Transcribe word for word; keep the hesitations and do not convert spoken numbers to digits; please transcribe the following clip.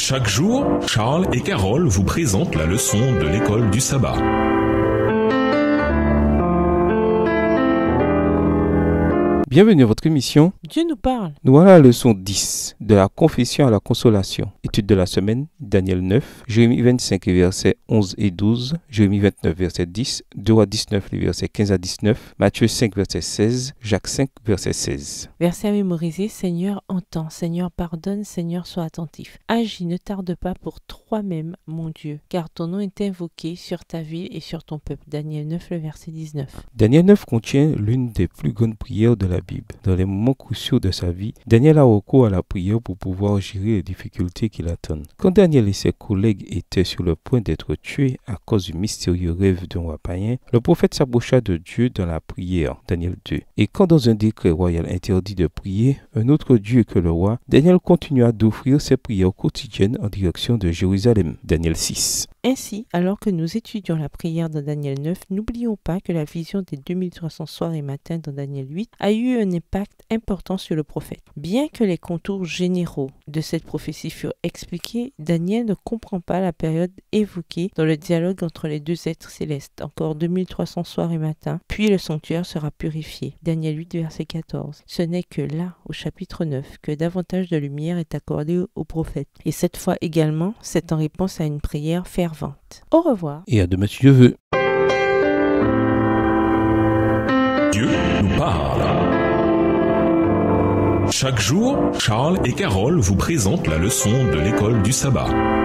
Chaque jour, Charles et Carole vous présentent la leçon de l'école du sabbat. Bienvenue à votre émission. Dieu nous parle. Nous voilà à la leçon dix, de la confession à la consolation. Étude de la semaine, Daniel neuf, Jérémie vingt-cinq, les versets onze et douze, Jérémie vingt-neuf, verset dix, deux Rois dix-neuf, les versets quinze à dix-neuf, Matthieu cinq, verset seize, Jacques cinq, verset seize. Verset à mémoriser, Seigneur, entends, Seigneur, pardonne, Seigneur, sois attentif. Agis, ne tarde pas pour toi-même, mon Dieu, car ton nom est invoqué sur ta ville et sur ton peuple. Daniel neuf, le verset dix-neuf. Daniel neuf contient l'une des plus grandes prières de la Bible. Dans les moments cruciaux de sa vie, Daniel a recours à la prière pour pouvoir gérer les difficultés qui l'attendent. Quand Daniel et ses collègues étaient sur le point d'être tués à cause du mystérieux rêve d'un roi païen, le prophète s'approcha de Dieu dans la prière, Daniel deux. Et quand dans un décret royal interdit de prier un autre Dieu que le roi, Daniel continua d'offrir ses prières quotidiennes en direction de Jérusalem, Daniel six. Ainsi, alors que nous étudions la prière dans Daniel neuf, n'oublions pas que la vision des deux mille trois cents soirs et matins dans Daniel huit a eu un impact important sur le prophète. Bien que les contours généraux de cette prophétie furent expliqués, Daniel ne comprend pas la période évoquée dans le dialogue entre les deux êtres célestes, encore deux mille trois cents soirs et matins, puis le sanctuaire sera purifié. Daniel huit, verset quatorze. Ce n'est que là, au chapitre neuf, que davantage de lumière est accordée au prophète. Et cette fois également, c'est en réponse à une prière fervente. Au revoir. Et à demain si Dieu veut. Dieu nous parle. Chaque jour, Charles et Carole vous présentent la leçon de l'école du sabbat.